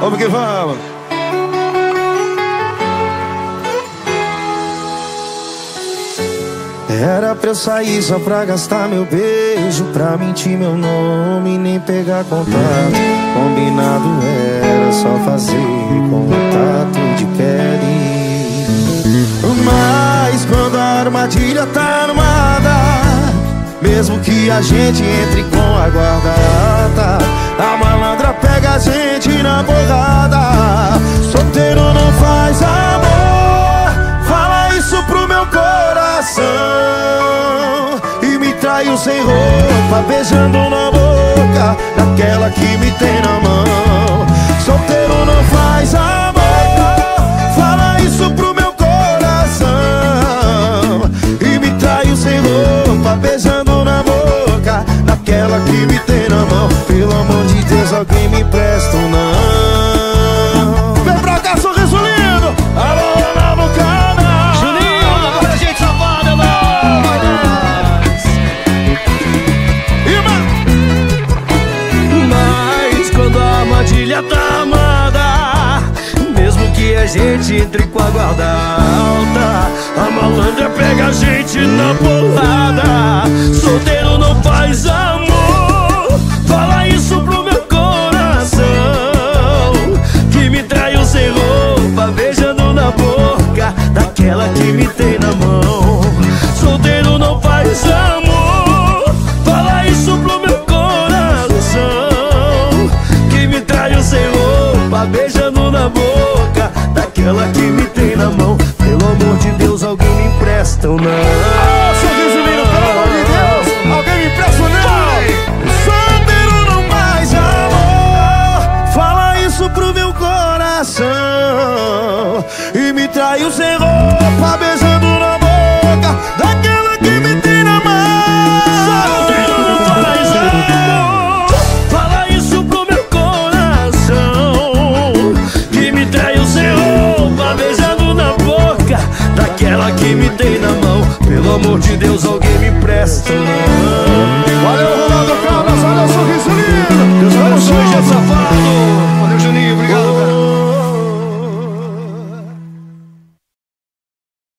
Vamos que vamos. Era pra eu sair só pra gastar meu beijo, pra mentir meu nome e nem pegar contato. Combinado era só fazer contato de pele. Mas quando a armadilha tá armada, mesmo que a gente entre com a guarda alta, a malandra pega a gente na porrada. Solteiro não faz amor, fala isso pro meu coração. E me traiu sem roupa, beijando na boca daquela que me tem na mão. Solteiro não faz amor, fala isso pro meu coração. E me traiu sem roupa, beijando na boca daquela que me tem na mão. Pelo amor de Deus, alguém me empresta ou não? Vem pra cá, sorriso lindo. Alô, Ana no canal. Juninho, pra gente safada, é nóis. Mas quando a armadilha tá amada, mesmo que a gente entre com a guarda alta, a malandra pega a gente na porrada. Solteiro não faz amor, fala isso pro meu coração. Que me traiu sem roupa, beijando na boca daquela que me tem na mão. Solteiro não faz amor, fala isso pro meu coração. Que me traiu sem roupa, beijando na boca daquela que me tem na mão. Pelo amor de Deus, alguém me empresta ou não? Ah, sorriso lindo, pelo amor de Deus, alguém me empresta ou não? Solteiro não faz amor, fala isso pro meu coração. E me traiu sem roupa, beijando na boca daquela que me tem na mão. Solteiro não faz amor, fala isso pro meu coração. Que me traiu sem roupa, beijando na boca daquela que me tem na mão. Pelo amor de Deus, alguém me empresta ou não?